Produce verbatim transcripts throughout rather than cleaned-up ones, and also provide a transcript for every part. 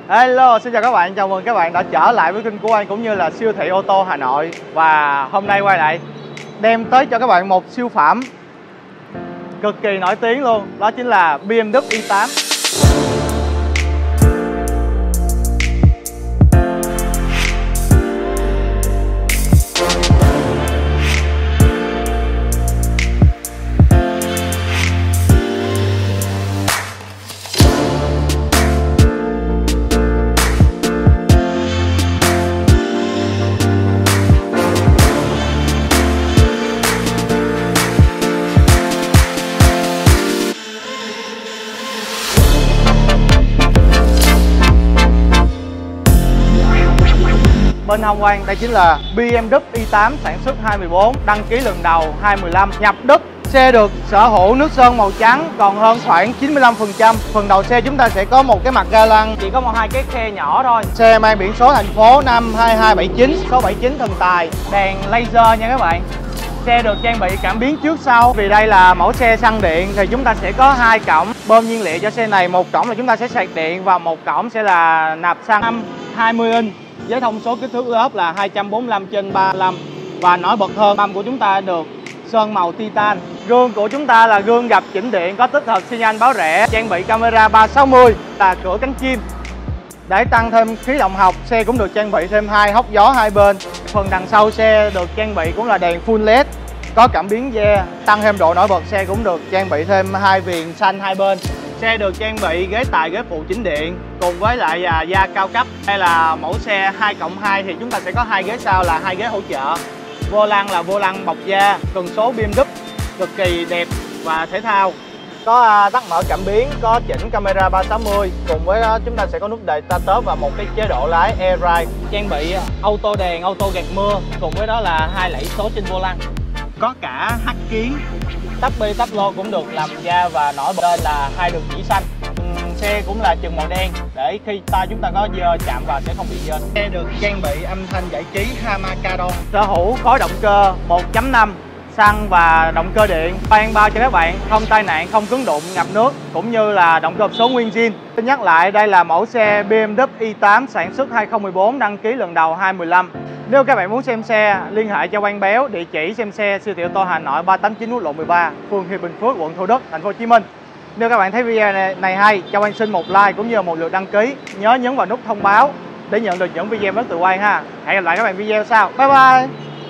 Hello, xin chào các bạn, chào mừng các bạn đã trở lại với kênh của anh cũng như là siêu thị ô tô Hà Nội. Và hôm nay quay lại đem tới cho các bạn một siêu phẩm cực kỳ nổi tiếng luôn. Đó chính là bê em vê i tám. Bên hông quanh đây chính là bê em vê i tám sản xuất hai mười bốn, đăng ký lần đầu hai mười lăm, nhập Đức. Xe được sở hữu nước sơn màu trắng còn hơn khoảng chín mươi lăm phần trăm. Phần đầu xe chúng ta sẽ có một cái mặt ga lăng, chỉ có một hai cái khe nhỏ thôi. Xe mang biển số thành phố năm hai hai bảy chín, số bảy chín thần tài, đèn laser nha các bạn. Xe được trang bị cảm biến trước sau. Vì đây là mẫu xe xăng điện thì chúng ta sẽ có hai cổng bơm nhiên liệu cho xe này. Một cổng là chúng ta sẽ sạc điện và một cổng sẽ là nạp xăng hai mươi inch với thông số kích thước lớp là hai trăm bốn mươi lăm trên ba mươi lăm. Và nổi bật hơn, mâm của chúng ta được sơn màu titan. Gương của chúng ta là gương gập chỉnh điện, có tích hợp xi nhan báo rẽ, trang bị camera ba sáu mươi, là cửa cánh chim. Để tăng thêm khí động học, xe cũng được trang bị thêm hai hốc gió hai bên. Phần đằng sau xe được trang bị cũng là đèn full led, có cảm biến ve. Tăng thêm độ nổi bật, xe cũng được trang bị thêm hai viền xanh hai bên. Xe được trang bị ghế tài, ghế phụ chỉnh điện cùng với lại à, da cao cấp. Đây là mẫu xe hai cộng hai thì chúng ta sẽ có hai ghế sau là hai ghế hỗ trợ. Vô lăng là vô lăng bọc da, cần số bê em vê cực kỳ đẹp và thể thao. Có à, tắt mở cảm biến, có chỉnh camera ba sáu mươi. Cùng với đó chúng ta sẽ có nút đề start và một cái chế độ lái air ride. Trang bị auto đèn, auto gạt mưa, cùng với đó là hai lẫy số trên vô lăng. Có cả hắt kiến, tắp bi tắp lô cũng được làm da và nổi bật lên là hai đường chỉ xanh. Uhm, xe cũng là chừng màu đen để khi tay chúng ta có dơ chạm vào sẽ không bị dơ. Xe được trang bị âm thanh giải trí Hamacadon, sở hữu khối động cơ một chấm năm, xăng và động cơ điện. Khoan bao cho các bạn không tai nạn, không cứng đụng, ngập nước, cũng như là động cơ hộp số nguyên zin. Xin nhắc lại, đây là mẫu xe bê em vê i tám sản xuất hai không một bốn, đăng ký lần đầu hai mười lăm. Nếu các bạn muốn xem xe, liên hệ cho Quang Béo, địa chỉ xem xe siêu thị ô tô Hà Nội ba tám chín quốc lộ mười ba, phường Hiệp Bình Phước, quận Thủ Đức, thành phố Hồ Chí Minh. Nếu các bạn thấy video này, này hay, cho Quang xin một like cũng như là một lượt đăng ký. Nhớ nhấn vào nút thông báo để nhận được những video mới từ Quang ha. Hẹn gặp lại các bạn video sau. Bye bye.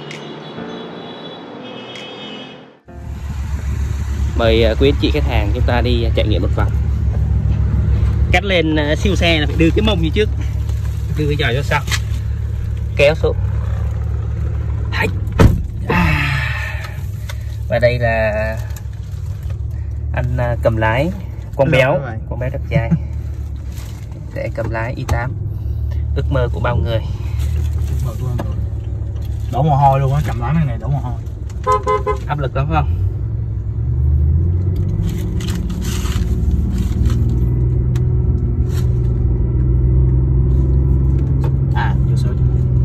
Mời quý anh chị khách hàng chúng ta đi trải nghiệm một vòng. Cắt lên siêu xe là phải đưa cái mông như trước, đưa cái giò cho sau, kéo xuống. Và đây là anh cầm lái Quang Béo, Quang Béo đẹp trai để cầm lái i tám, ước mơ của bao người. Đổ mồ hôi luôn á, cầm lái này này đổ mồ hôi. Áp lực lắm phải không? À, vô số.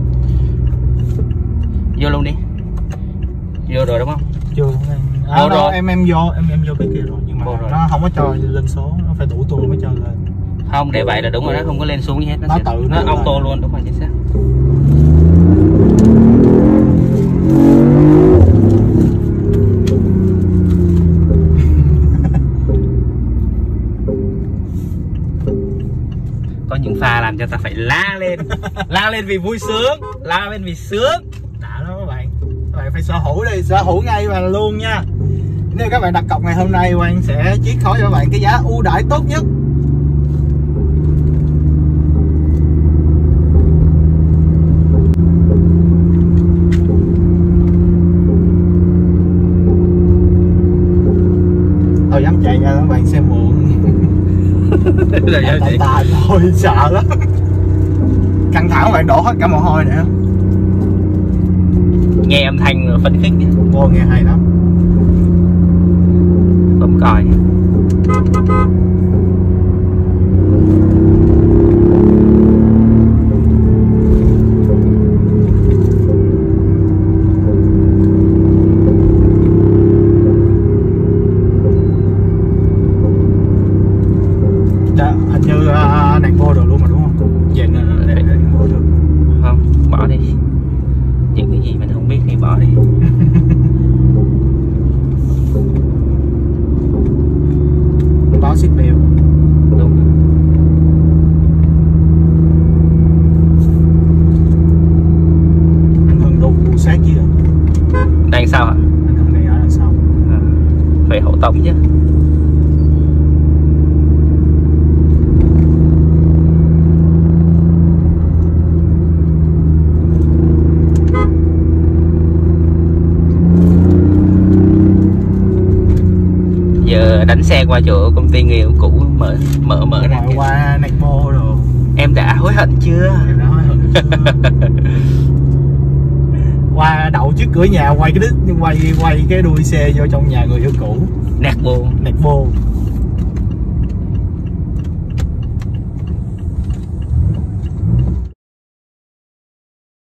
Vô luôn đi. Vô rồi đúng không? Chưa. À, vô rồi. em em vô em em vô bên kia rồi nhưng mà rồi. Nó không có cho lên số, nó phải đủ tua mới cho lên. Không, để vậy là đúng rồi đó, không có lên xuống gì hết, nó, nó sẽ, tự nó auto rồi. Luôn, đúng rồi, chính xác. Có những pha làm cho ta phải la lên, la lên vì vui sướng, la lên vì sướng. Đã đó các bạn, các bạn phải sở hữu đi, sở hữu ngay và luôn nha. Nếu các bạn đặt cọc ngày hôm nay, Quang sẽ chiết khấu cho các bạn cái giá ưu đãi tốt nhất. Tôi dám chạy nha các bạn, xem muộn. Tại tài thôi, sợ lắm. Căng thẳng bạn, đổ hết cả mồ hôi nữa. Nghe âm thanh phấn khích. Ô, nghe hay lắm. Bấm còi. Hình như uh, đang vô được luôn mà đúng không? seat belt. Đúng. Anh Hưng đu sát gì rồi? Đang sao hả? Anh Hưng này ở đằng sau. À, phải hậu tống chứ. Giờ đánh xe qua chỗ công ty người yêu cũ mở mở mở ra. Rồi qua Necmo rồi. Em đã hối hận chưa? Em đã hối hận chưa? Qua đậu trước cửa nhà quay cái đít quay quay cái đuôi xe vô trong nhà người yêu cũ. Nẹt bồ. Necmo.